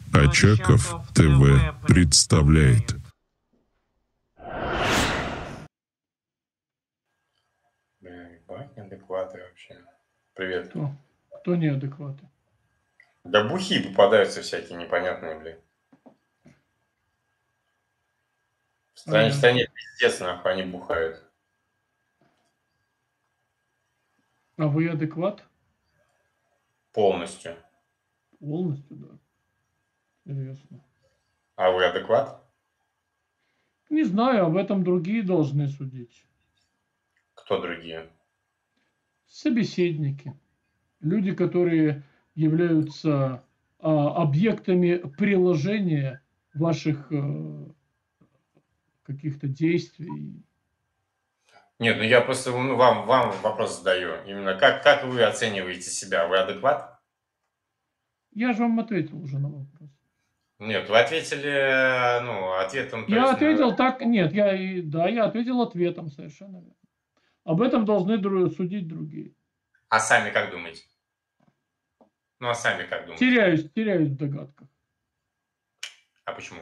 Очаков ТВ представляет. Ебать, неадекваты вообще. Привет. Кто неадекваты? Да бухи попадаются всякие непонятные, блин. В стране пиздец, нахуй, они бухают. А вы адекват? Полностью. Полностью, да. Интересно. А вы адекват? Не знаю, об этом другие должны судить. Кто другие? Собеседники. Люди, которые являются объектами приложения ваших каких-то действий. Нет, ну я просто вам вопрос задаю. Именно как вы оцениваете себя? Вы адекват? Я же вам ответил уже на вопрос. Нет, вы ответили, ответом... Я ответил так, нет, я ответил ответом, совершенно верно. Об этом должны судить другие. А сами как думаете? А сами как думаете? Теряюсь в догадках. А почему?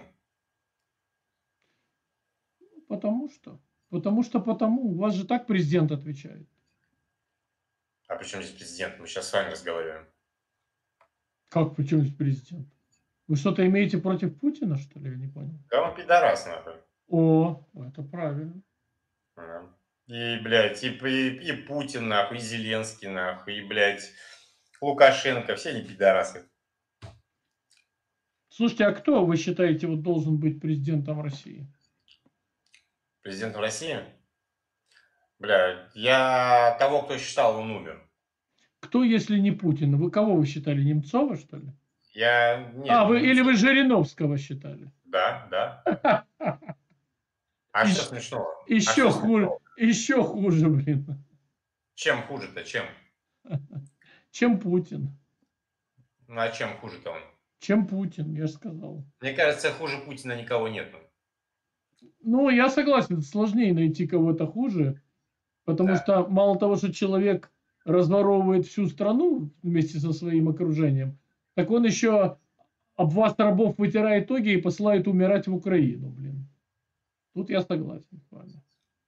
Потому что. У вас же так президент отвечает. А при чем здесь президент? Мы сейчас с вами разговариваем. Как при чем здесь президент? Вы что-то имеете против Путина, что ли? Я не понял. Да он пидорас, нахуй. О, это правильно. И, блядь, и Путин, нахуй, и Зеленский, нахуй, и, блядь, Лукашенко. Все они пидорасы. Слушайте, а кто, вы считаете, вот должен быть президентом России? Президентом России? Бля, я того, кто считал, он умер. Кто, если не Путин? Вы кого вы считали? Немцова, что ли? Нет. Или вы Жириновского считали? Да. А что смешного? Еще хуже, блин. Чем хуже-то, чем? Чем Путин. А чем хуже-то он? Чем Путин, я же сказал. Мне кажется, хуже Путина никого нету. Я согласен, сложнее найти кого-то хуже, потому что мало того, что человек разворовывает всю страну вместе со своим окружением, так он еще об вас, рабов, вытирает ноги и посылает умирать в Украину, блин. Тут я согласен с вами.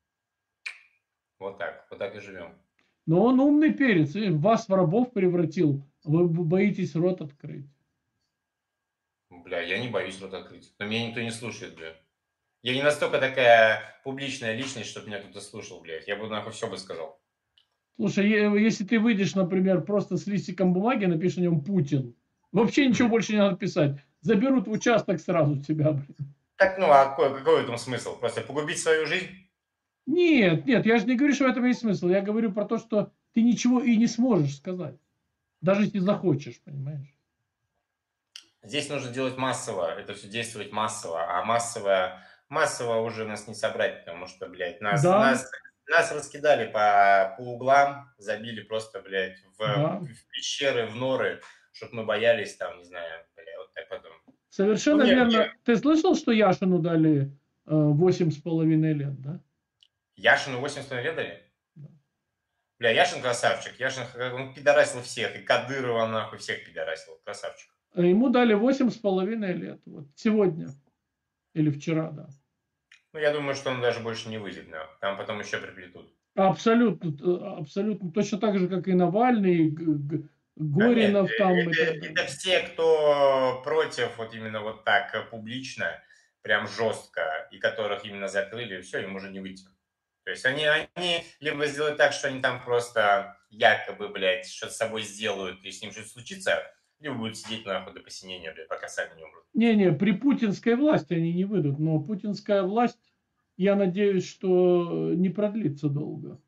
Вот так и живем. Но он умный перец, и вас в рабов превратил, вы боитесь рот открыть. Бля, я не боюсь рот открыть, но меня никто не слушает, бля. Я не настолько такая публичная личность, чтобы меня кто-то слушал, блядь. Я бы нахуй все бы сказал. Слушай, если ты выйдешь, например, просто с листиком бумаги, напишешь на нем Путин, вообще ничего больше не надо писать. Заберут в участок сразу тебя, блин. Так, какой в этом смысл? Просто погубить свою жизнь? Нет, я же не говорю, что в этом есть смысл. Я говорю про то, что ты ничего и не сможешь сказать. Даже если захочешь, понимаешь? Здесь нужно делать массово, это все действовать массово, а массово уже нас не собрать, потому что, блядь, нас раскидали по углам, забили просто, блядь, в пещеры, в норы, чтобы мы боялись там, не знаю, блядь, вот так потом. Совершенно верно. Ты слышал, что Яшину дали 8,5 лет, да? Яшину 8,5 лет дали? Бля, Яшин красавчик. Яшин, он пидорасил всех. И Кадырова, нахуй, всех пидорасил. Красавчик. Ему дали 8,5 лет. Вот сегодня. Или вчера, да. Я думаю, что он даже больше не выйдет. Там потом еще приплетут. Абсолютно. Точно так же, как и Навальный, Горинов там. Это все, кто против вот именно вот так публично, прям жестко, и которых именно закрыли, все, им уже не выйти. То есть они либо сделают так, что они там просто якобы, блядь, что-то с собой сделают, и с ним что-то случится, либо будут сидеть нахуй до посинения, блядь, пока сами не умрут. Не, при путинской власти они не выйдут, но путинская власть, я надеюсь, что не продлится долго.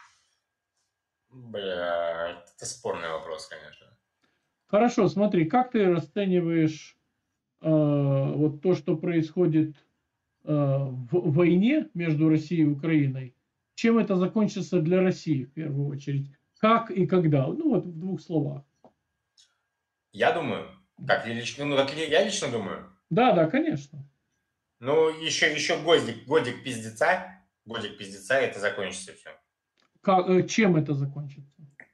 Бля, это спорный вопрос, конечно. Хорошо, смотри, как ты расцениваешь вот то, что происходит в войне между Россией и Украиной? Чем это закончится для России, в первую очередь? Как и когда? Вот в 2 словах. Я думаю, как я лично думаю. Да, конечно. Еще годик пиздеца, это закончится все. Чем это закончится?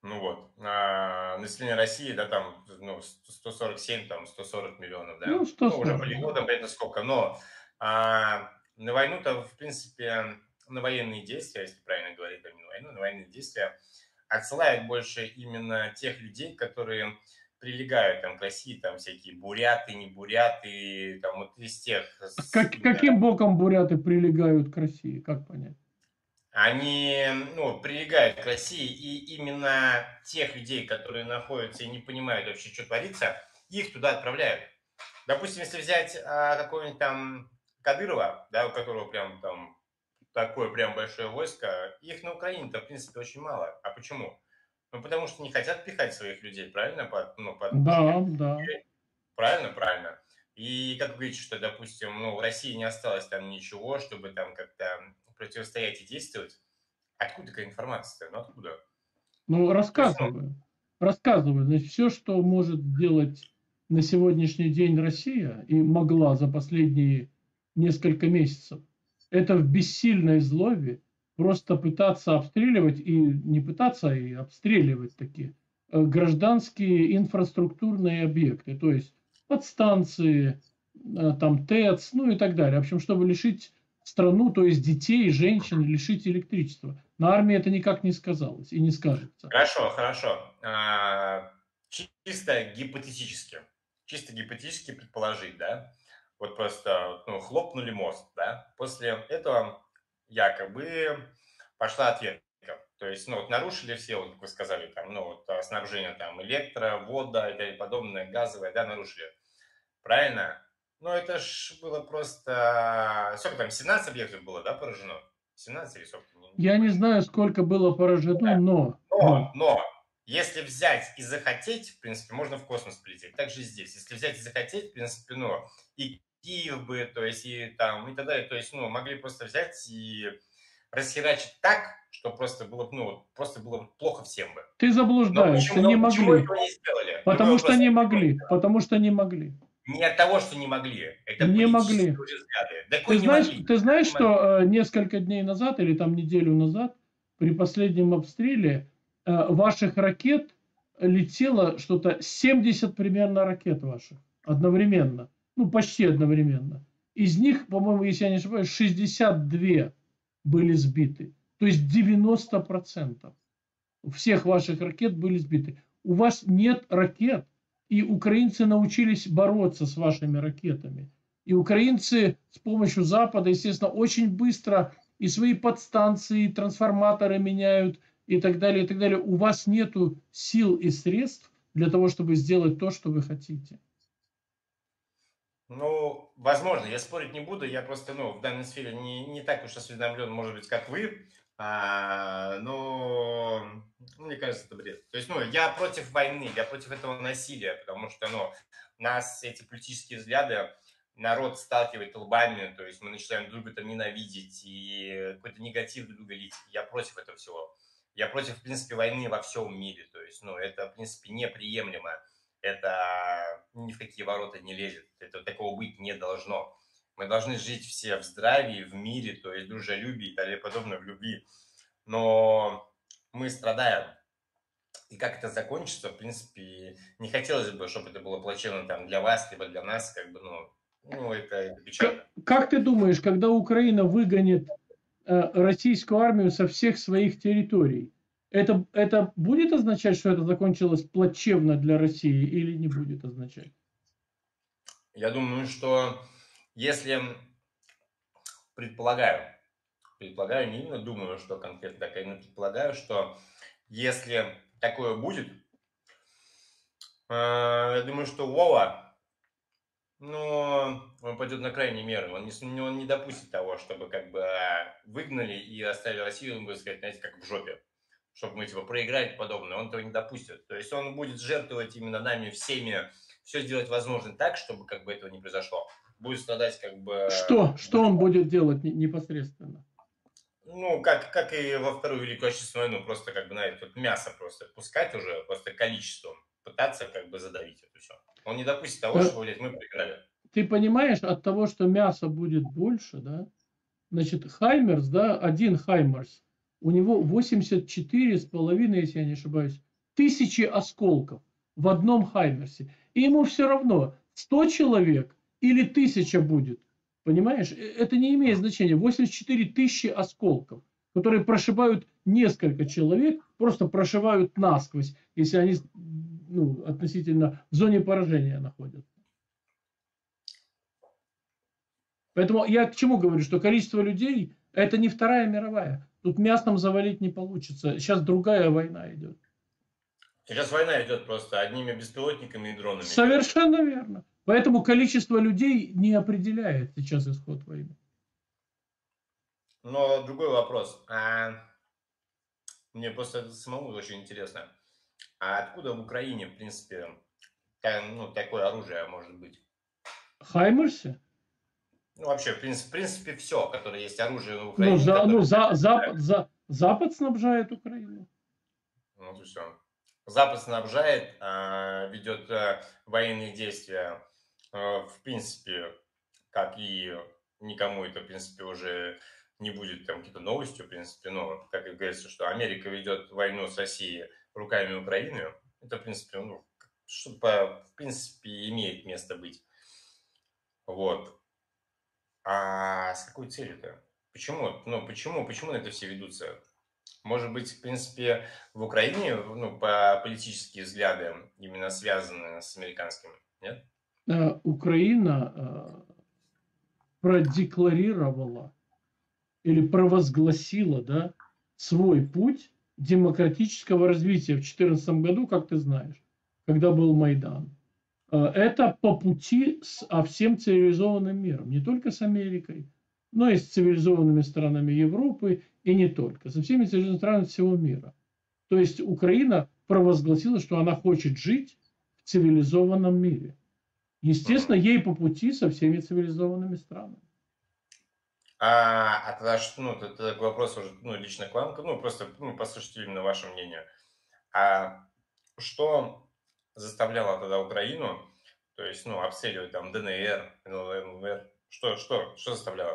Ну вот, население России, да, там, ну, 147, там, 140 миллионов, Ну, да. Ну, уже 140, по да. года, понятно сколько, но на войну-то, в принципе, на военные действия, если правильно говорить, а не на войну, на военные действия отсылают больше именно тех людей, которые прилегают там к России, там всякие буряты, не буряты, там вот из тех, именно Каким боком буряты прилегают к России? Как понять? они, ну, прилегают к России, и именно тех людей, которые находятся и не понимают вообще, что творится, их туда отправляют. Допустим, если взять какого-нибудь там Кадырова, да, у которого прям там такое прям большое войско, их на Украине-то, в принципе, очень мало. А почему? Ну, потому что не хотят пихать своих людей, правильно, под Да, пушки? да. Правильно, правильно. И как вы говорите, что, допустим, ну, в России не осталось там ничего, чтобы там как-то противостоять и действовать. Откуда такая информация? Ну, откуда? Ну, То есть, ну, рассказываю. Рассказываю. Значит, все, что может сделать на сегодняшний день Россия и могла за последние несколько месяцев, это в бессильной злобе просто пытаться обстреливать и не пытаться, а и обстреливать такие гражданские инфраструктурные объекты, то есть подстанции, там ТЭЦ, ну и так далее. В общем, чтобы лишить страну, то есть детей, женщин, лишить электричества. На армии это никак не сказалось и не скажется. хорошо, хорошо. Чисто гипотетически предположить, да, вот просто, ну, хлопнули мост, да, после этого якобы пошла ответка. То есть, ну, вот нарушили все, вот, как вы сказали, там, ну, вот снабжение там электро, вода и тому подобное, газовое, да, нарушили. Правильно? Ну, это ж было просто... Сколько там, 17 объектов было, да, поражено? 17 или сколько? Не Я не помню. знаю, сколько было поражено, Да. но Но, если взять и захотеть, в принципе, можно в космос полететь. Так же и здесь. Если взять и захотеть, в принципе, ну, и Киев бы, то есть, и там, и так далее, то есть, ну, могли просто взять и расхерачить так, что просто было, ну, просто было плохо всем бы. ты заблуждаешься, не Но почему могли. этого не сделали? Любой Потому что вопрос. не могли. Потому что не могли. Не от того, что не могли. Это Не политические могли. уже взгляды. Да кой не могли? Ты знаешь, Не могли. что несколько дней назад или там неделю назад при последнем обстреле ваших ракет летело что-то 70 примерно ракет ваших одновременно. Ну, почти одновременно. Из них, по-моему, если я не ошибаюсь, 62 были сбиты. То есть 90% всех ваших ракет были сбиты. У вас нет ракет, и украинцы научились бороться с вашими ракетами. И украинцы с помощью Запада, естественно, очень быстро и свои подстанции, и трансформаторы меняют, и так далее, и так далее. У вас нет сил и средств для того, чтобы сделать то, что вы хотите. Ну, возможно, я спорить не буду. Я просто, ну, в данной сфере не так уж осведомлен, может быть, как вы. Но мне кажется, это бред. То есть, ну, я против войны, я против этого насилия, потому что, ну, нас эти политические взгляды, народ сталкивает лбами, то есть мы начинаем друг друга ненавидеть и какой-то негатив друг друга лить. Я против этого всего. Я против, в принципе, войны во всем мире. То есть, ну, это, в принципе, неприемлемо. Это ни в какие ворота не лезет. Это такого быть не должно. Мы должны жить все в здравии, в мире, то есть дружелюбии и так далее подобное, в любви. Но мы страдаем. И как это закончится, в принципе, не хотелось бы, чтобы это было плачевно там для вас, либо для нас, как бы, ну это печально. Как ты думаешь, когда Украина выгонит российскую армию со всех своих территорий, это будет означать, что это закончилось плачевно для России или не будет означать? Я думаю, что если предполагаю, не именно думаю, что конкретно так, а именно предполагаю, что если такое будет, я думаю, что Вова, ну, он пойдет на крайние меры. Он не допустит того, чтобы как бы выгнали и оставили Россию, он будет сказать, знаете, как в жопе, чтобы мы типа проиграли и подобное. Он этого не допустит. То есть он будет жертвовать именно нами всеми, все сделать возможно так, чтобы как бы этого не произошло. Будет страдать как бы... Что он будет делать непосредственно? Ну, как и во Вторую Великую Отечественную войну, просто как бы, знаете, вот мясо просто пускать уже, просто количеством, пытаться как бы задавить это все. Он не допустит того, что, блядь, мы проиграли. Ты понимаешь, от того, что мяса будет больше, да, значит, Хаймерс, да, один Хаймерс, у него 84,5, если я не ошибаюсь, тысячи осколков в одном Хаймерсе. И ему все равно, 100 человек или 1000 будет. Понимаешь? Это не имеет значения. 84 тысячи осколков, которые прошибают несколько человек, просто прошивают насквозь, если они относительно в зоне поражения находятся. Поэтому я к чему говорю, что количество людей – это не Вторая мировая. Тут мясом завалить не получится. Сейчас другая война идет. Сейчас война идет просто одними беспилотниками и дронами. Совершенно верно. Поэтому количество людей не определяет сейчас исход войны. Но другой вопрос. Мне просто самому очень интересно. А откуда в Украине, в принципе, такое оружие может быть? Хаймерсы? Ну, вообще, в принципе, все, которое есть оружие в Украине. Запад снабжает Украину. Вот и все. Запад снабжает, ведет военные действия, в принципе, как и никому это, в принципе, уже не будет там какие-то новостью, в принципе, но, как и говорится, что Америка ведет войну с Россией руками Украины, это, в принципе, в принципе, имеет место быть. Вот. А с какой целью-то? Почему? Почему на это все ведутся? Может быть, в принципе, в Украине, по политические взгляды именно связаны с американскими, нет? Украина продекларировала или провозгласила, свой путь демократического развития в 2014 году, как ты знаешь, когда был Майдан. Это по пути со всем цивилизованным миром, не только с Америкой, но и с цивилизованными странами Европы, и не только, со всеми цивилизованными странами всего мира. То есть Украина провозгласила, что она хочет жить в цивилизованном мире. Естественно, ей по пути со всеми цивилизованными странами. Тогда, это вопрос уже лично к вам, просто послушайте именно ваше мнение. А что заставляло тогда Украину, то есть, обстреливать там ДНР, ЛНР, что заставляло?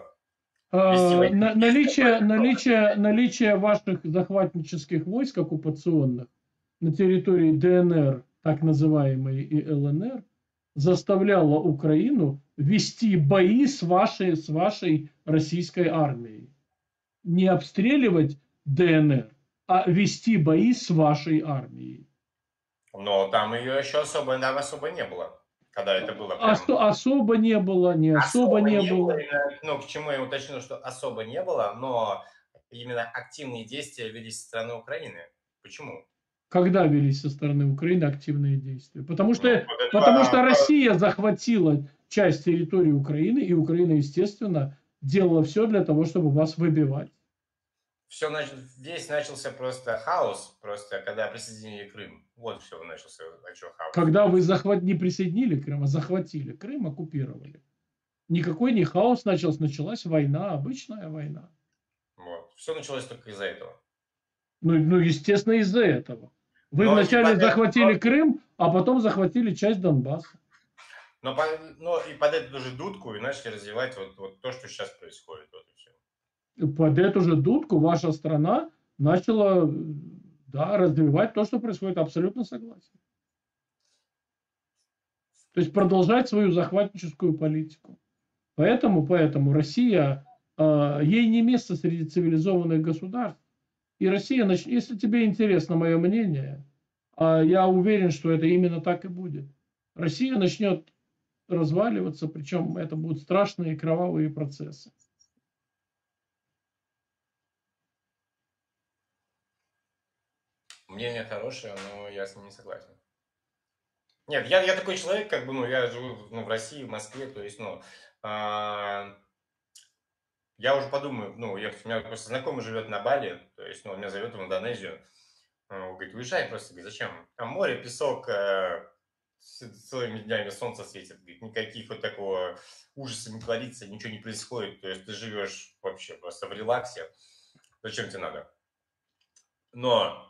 Наличие ваших захватнических войск оккупационных на территории ДНР, так называемой, и ЛНР, заставляло Украину вести бои с вашей российской армией. Не обстреливать ДНР, а вести бои с вашей армией. Но там ее еще особо не было. Когда это было прям... Особо не было, не особо не было. К чему я уточнил, что особо не было, но именно активные действия велись со стороны Украины. Почему? Когда велись со стороны Украины активные действия? Потому что Россия захватила часть территории Украины, и Украина, естественно, делала все для того, чтобы вас выбивать. Здесь начался просто хаос, когда присоединили Крым. Вот все начался хаос. Когда вы не присоединили Крым, а захватили Крым, оккупировали. Никакой не хаос началась война, обычная война. Вот. Все началось только из-за этого. Естественно, из-за этого. Вы вначале захватили Крым, а потом захватили часть Донбасса. И под эту же дудку и начали развивать вот то, что сейчас происходит. Вот и все. Под эту же дудку ваша страна начала развивать то, что происходит. Абсолютно согласен. То есть продолжать свою захватническую политику. Поэтому Россия, ей не место среди цивилизованных государств. И Россия, если тебе интересно мое мнение, я уверен, что это именно так и будет. Россия начнет разваливаться, причем это будут страшные кровавые процессы. Мнение хорошее, но я с ним не согласен. Нет, я такой человек, я живу в России, в Москве, то есть, я уже подумаю, у меня просто знакомый живет на Бали, то есть, он меня зовет в Индонезию, он говорит, уезжай просто, говорит, зачем? Там море, песок, целыми днями солнце светит, говорит, никаких вот такого ужаса не творится, ничего не происходит, то есть, ты живешь вообще просто в релаксе, зачем тебе надо? Но,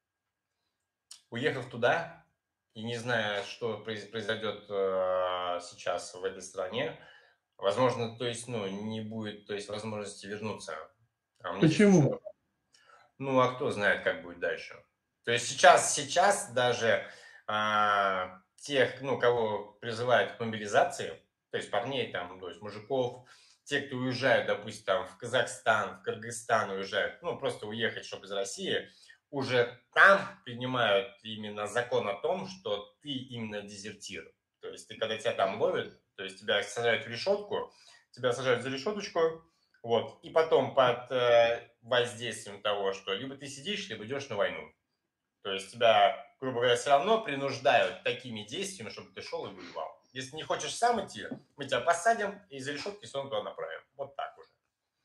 уехав туда, и не зная, что произойдет сейчас в этой стране, возможно, то есть, не будет, то есть, возможности вернуться. Почему? А кто знает, как будет дальше? То есть сейчас даже тех, ну, кого призывают к мобилизации, то есть парней там, то есть мужиков, те, кто уезжают, допустим, там в Казахстан, в Кыргызстан уезжают, ну, просто уехать, чтобы из России, уже там принимают именно закон о том, что ты именно дезертир. То есть ты, когда тебя там ловят, то есть тебя сажают в решетку, тебя сажают за решеточку, вот, и потом под воздействием того, что либо ты сидишь, либо идешь на войну. То есть тебя, грубо говоря, все равно принуждают такими действиями, чтобы ты шел и воевал. Если не хочешь сам идти, мы тебя посадим и из решетки сон туда направим. Вот так уже.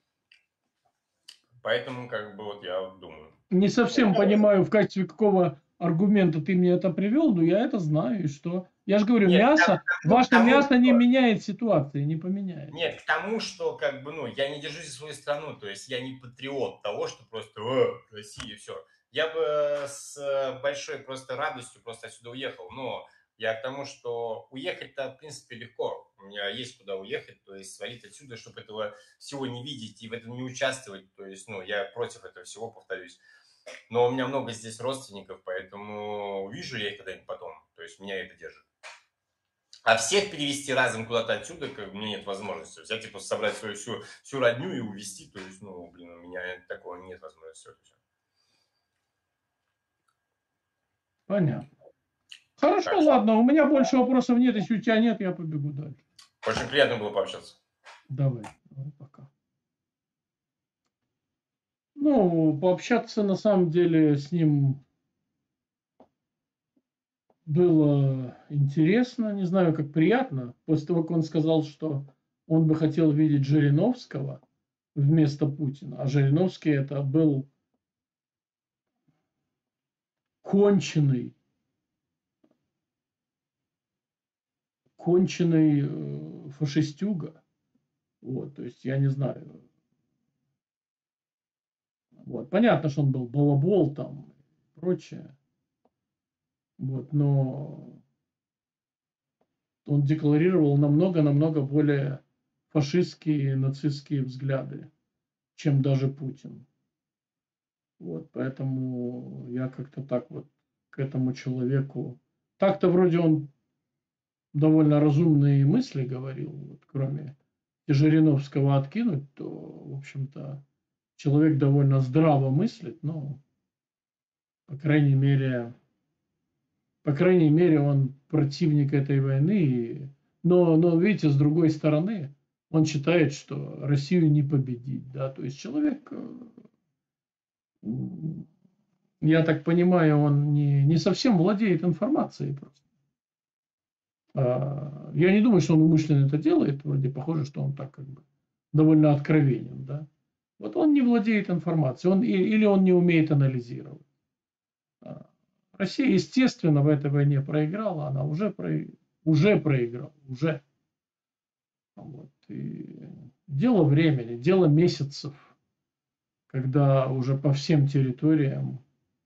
Поэтому, как бы, вот я думаю. Не совсем понимаю, в качестве какого аргумента ты мне это привел, но я это знаю, и что? Я же говорю, Нет, мясо, ваше мясо не меняет ситуации, не поменяет. Нет, к тому, что, как бы, ну, я не держусь за свою страну, то есть я не патриот того, что просто Россия, все. Я бы с большой просто радостью просто отсюда уехал, но я к тому, что уехать-то, в принципе, легко. У меня есть куда уехать, то есть свалить отсюда, чтобы этого всего не видеть и в этом не участвовать. То есть, ну, я против этого всего, повторюсь. Но у меня много здесь родственников, поэтому увижу я их когда-нибудь потом. То есть меня это держит. А всех перевести разом куда-то отсюда, как бы, у меня нет возможности. Взять и просто собрать свою всю родню и увезти. То есть, ну, блин, у меня такого нет возможности. Понятно. Хорошо, Так, ладно, у меня больше вопросов нет. Если у тебя нет, я побегу дальше. очень приятно было пообщаться. Давай пока. Ну, пообщаться на самом деле с ним было интересно, не знаю, как приятно. После того, как он сказал, что он бы хотел видеть Жириновского вместо Путина. А Жириновский это был конченый фашистюга. Вот, то есть я не знаю. Вот, понятно, что он был балабол там и прочее. Вот, но он декларировал намного более фашистские, нацистские взгляды, чем даже Путин. Вот, поэтому я как-то так вот к этому человеку... Так-то вроде он довольно разумные мысли говорил, вот, кроме Жириновского откинуть, то, в общем-то, человек довольно здраво мыслит, но, по крайней мере, он противник этой войны. Но видите, с другой стороны, он считает, что Россию не победить. Да? То есть человек, я так понимаю, он не совсем владеет информацией просто. Я не думаю, что он умышленно это делает. Вроде похоже, что он так как бы довольно откровенен. Да? Вот он не владеет информацией, или он не умеет анализировать. Россия, естественно, в этой войне проиграла, она уже проиграла. Вот. И дело времени, дело месяцев, когда уже по всем территориям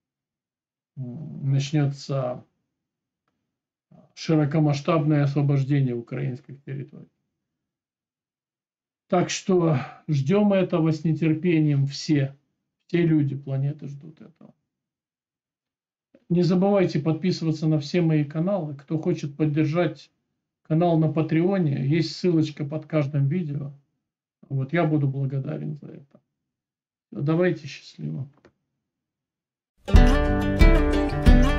начнется широкомасштабное освобождение украинских территорий. Так что ждем этого с нетерпением все люди планеты ждут этого. Не забывайте подписываться на все мои каналы. Кто хочет поддержать канал на Патреоне, есть ссылочка под каждым видео. Вот я буду благодарен за это. Давайте, счастливо.